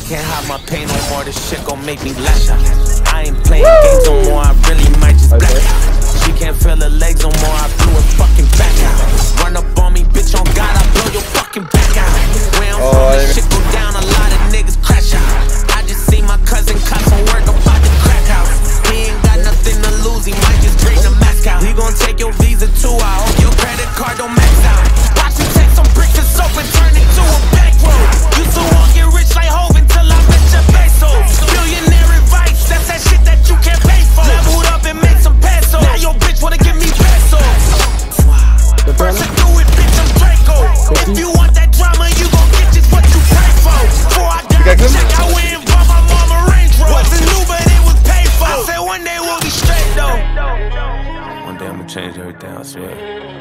can't hide my pain no more, this shit gon' make me lash out. I ain't playing games no more, I really might just black out. She can't feel her legs no more, I blew her fucking back out. Run up on me, bitch, on God, I blow your fucking back out. Where I'm from, this shit go down, a lot of niggas crash out. I just see my cousin caught some work about the crack house. He ain't got nothing to lose, he might just bring the mask out. He gon' take your visa too, I hope your credit card don't max out. Watch me take some bricks of soap and turn it to a bankroll. Used to walk get rich like Hov until I met your Bezos. Billionaire advice, that's that shit that you can't pay for. Leveled up and make some pesos. Now your bitch wanna give me pesos. First I do it, bitch, I'm Draco. If you want that drama, you gon' get just what you pray for. Before I die, check out where and bought my mama Range Rover. Wasn't new, but it was paid for. I said one day we'll be straight though. One day I'ma change everything, I swear.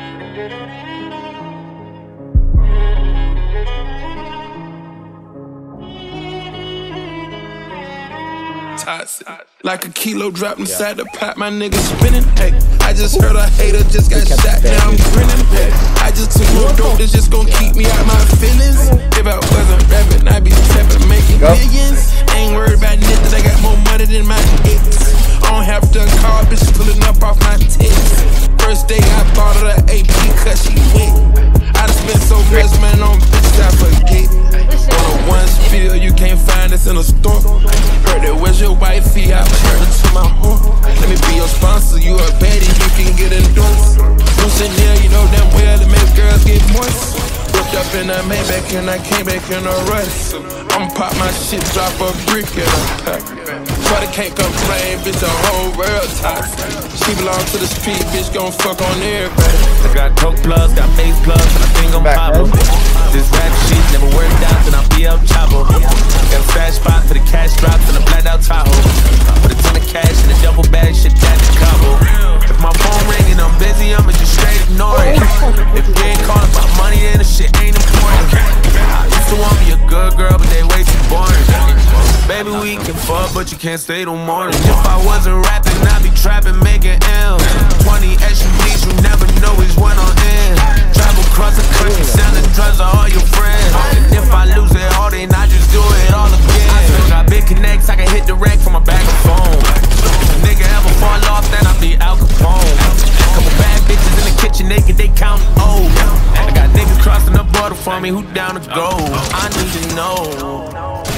Like a kilo dropped inside the pot, my nigga spinning. Hey, I just heard a hater just got shot, now I'm grinning. Hey, I just took more dope, that's just gon' keep me out my feelings. If I wasn't rapping, I'd be trapping, making millions. Ain't worried about nothing, I got more money than my ex. I don't have to call, bitch pulling up off my tits. First day I bought her the AP cause she wet. I done spent so much money on bitches I forget. On a one spill, you can't find this in a store. Heard that where's your wifey, I turned her to my home. Let me be your sponsor, you a baddie, you can get endorsed. Don't sit there, you know damn well it makes girls get moist. Whipped up in a Maybach and I came back in a rush. I'ma pop my shit, drop a brick in a pack. But I can't complain, bitch, the whole world toxic. She belong to the street, bitch, gon' fuck on everybody. I got coke plugs, got bass plugs, and I think I'm poppin'. This rap shit never worked out, then I'll be 𝒊𝒂𝒏𝒄𝒓𝒊𝒃𝒆. Got a flash spot for the cash drops and a blacked out Tahoe. Put a ton of cash in a double bag, shit that's Cabo. If my phone ringing, I'm busy, I'ma just straight ignore it. If you ain't calling about money, then the shit ain't important. I used to want me a good girl, but they way too boring. Baby, we can fuck, but you can't stay till morning. If I wasn't rapping, I'd be trapping, making M's. 20 SUVs, you never know which one on end. Travel across the country, selling drugs to all your friends. And if I lose it all, then I just do it all again. I still got big connects, I can hit the rack from a bag of phone. If a nigga ever fall off, then I'll be 𝒊𝒂𝒏𝒄𝒓. Couple bad bitches in the kitchen, naked, they countin' old. I got niggas crossing the border for me, who down to go? I need to know.